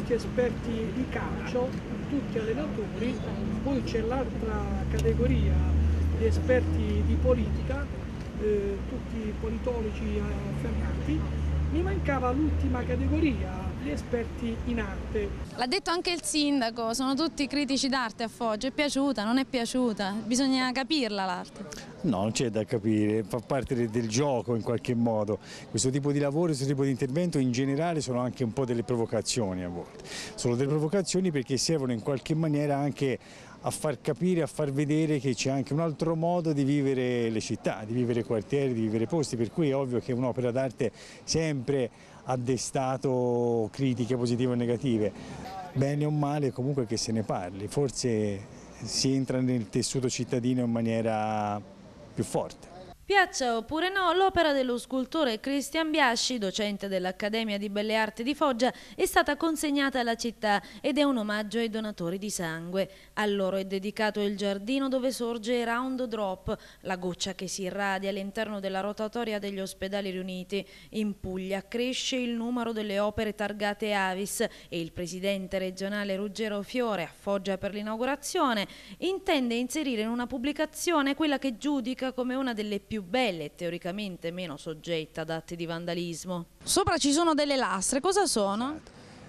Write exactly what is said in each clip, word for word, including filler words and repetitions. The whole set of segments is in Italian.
tutti esperti di calcio, tutti allenatori, poi c'è l'altra categoria di esperti di politica, eh, tutti politologi affermati. Mi mancava l'ultima categoria, gli esperti in arte. L'ha detto anche il sindaco, sono tutti critici d'arte a Foggia. È piaciuta, non è piaciuta? Bisogna capirla l'arte. No, non c'è da capire, fa parte del gioco in qualche modo. Questo tipo di lavoro, questo tipo di intervento in generale sono anche un po' delle provocazioni a volte. Sono delle provocazioni perché servono in qualche maniera anche a far capire, a far vedere che c'è anche un altro modo di vivere le città, di vivere quartieri, di vivere posti, per cui è ovvio che un'opera d'arte sempre ha destato critiche positive o negative, bene o male comunque che se ne parli, forse si entra nel tessuto cittadino in maniera più forte. Piaccia oppure no, l'opera dello scultore Cristian Biasci, docente dell'Accademia di Belle Arti di Foggia, è stata consegnata alla città ed è un omaggio ai donatori di sangue. A loro è dedicato il giardino dove sorge Round Drop, la goccia che si irradia all'interno della rotatoria degli ospedali riuniti. In Puglia cresce il numero delle opere targate Avis e il presidente regionale Ruggero Fiore, a Foggia per l'inaugurazione, intende inserire in una pubblicazione quella che giudica come una delle più belle e teoricamente meno soggetta ad atti di vandalismo. Sopra ci sono delle lastre, cosa sono?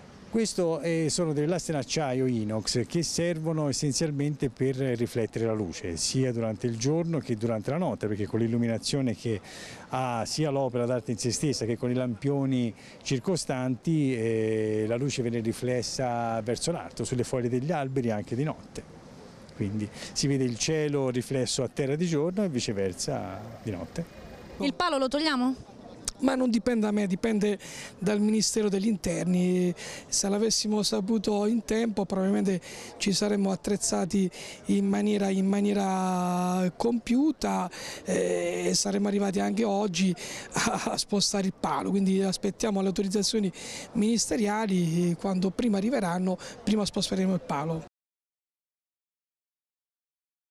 Questo eh, sono delle lastre in acciaio inox che servono essenzialmente per riflettere la luce, sia durante il giorno che durante la notte, perché con l'illuminazione che ha sia l'opera d'arte in se stessa che con i lampioni circostanti eh, la luce viene riflessa verso l'alto, sulle foglie degli alberi anche di notte. Quindi si vede il cielo riflesso a terra di giorno e viceversa di notte. Il palo lo togliamo? Ma non dipende da me, dipende dal Ministero degli Interni. Se l'avessimo saputo in tempo probabilmente ci saremmo attrezzati in maniera, in maniera compiuta e eh, saremmo arrivati anche oggi a, a spostare il palo. Quindi aspettiamo le autorizzazioni ministeriali, quando prima arriveranno prima sposteremo il palo.